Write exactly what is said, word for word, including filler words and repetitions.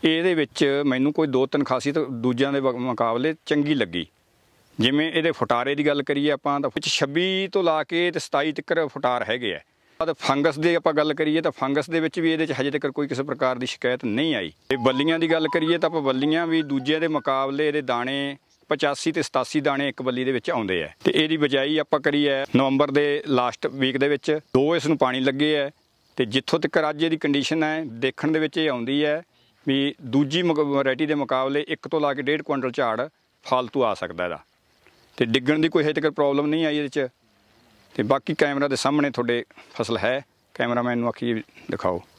ਇਹਦੇ ਵਿੱਚ ਮੈਨੂੰ ਕੋਈ ਦੋ ਤਿੰਨ ਖਾਸੀਅਤ ਦੂਜਿਆਂ ਦੇ ਮੁਕਾਬਲੇ ਚੰਗੀ ਲੱਗੀ। ਜਿਵੇਂ ਇਹਦੇ ਫੁਟਾਰੇ ਦੀ ਗੱਲ ਕਰੀਏ ਆਪਾਂ ਤਾਂ ਵਿੱਚ ਛੱਬੀ ਤੋਂ ਲਾ ਕੇ ਤੇ ਸਤਾਈ ਤੱਕ ਫੁਟਾਰ ਹੈਗੇ ਆ। ਤੇ ਫੰਗਸ ਦੀ ਆਪਾਂ ਗੱਲ ਕਰੀਏ ਤਾਂ ਫੰਗਸ ਦੇ ਵਿੱਚ ਵੀ ਇਹਦੇ 'ਚ ਹਜੇ ਤੱਕ ਕੋਈ ਕਿਸੇ ਪ੍ਰਕਾਰ ਦੀ ਸ਼ਿਕਾਇਤ ਨਹੀਂ ਆਈ। ਤੇ ਬੱਲੀਆਂ ਦੀ ਗੱਲ ਕਰੀਏ ਤਾਂ ਆਪਾਂ ਬੱਲੀਆਂ ਵੀ ਦੂਜਿਆਂ ਦੇ ਮੁਕਾਬਲੇ ਇਹਦੇ ਦਾਣੇ ਪਚਾਸੀ ਤੇ ਸਤਾਸੀ ਦਾਣੇ ਇੱਕ ਬੱਲੀ ਦੇ ਵਿੱਚ ਆਉਂਦੇ ਆ। ਤੇ ਇਹਦੀ ਬਿਜਾਈ ਆਪਾਂ ਕਰੀ ਹੈ ਨਵੰਬਰ ਦੇ ਲਾਸਟ ਵੀਕ ਦੇ ਵਿੱਚ। ਦੋ ਇਸ ਨੂੰ ਪਾਣੀ ਲੱਗੇ ਹੈ ਤੇ ਜਿੱਥੋਂ ਤੱਕ ਅੱਜ ਇਹਦੀ ਕੰਡੀਸ਼ਨ ਹੈ ਦੇਖਣ ਦੇ ਵਿੱਚ ਇਹ ਆਉਂਦੀ ਹੈ ਵੀ ਦੂਜੀ ਵੈਰਾਈਟੀ ਦੇ ਮੁਕਾਬਲੇ ਇੱਕ ਤੋਂ ਲਾ ਕੇ ਡੇਢ ਕੁਇੰਟਲ ਝਾੜ ਫਾਲਤੂ ਆ ਸਕਦਾ ਇਹਦਾ। ਤੇ ਡਿੱਗਣ ਦੀ ਕੋਈ ਹਜੇ ਤੱਕ ਪ੍ਰੋਬਲਮ ਨਹੀਂ ਆਈ ਇਹਦੇ 'ਚ। ਤੇ ਬਾਕੀ ਕੈਮਰਾ ਦੇ ਸਾਹਮਣੇ ਤੁਹਾਡੇ ਫਸਲ ਹੈ, ਕੈਮਰਾਮੈਨ ਨੂੰ ਆਖੀ ਦਿਖਾਓ।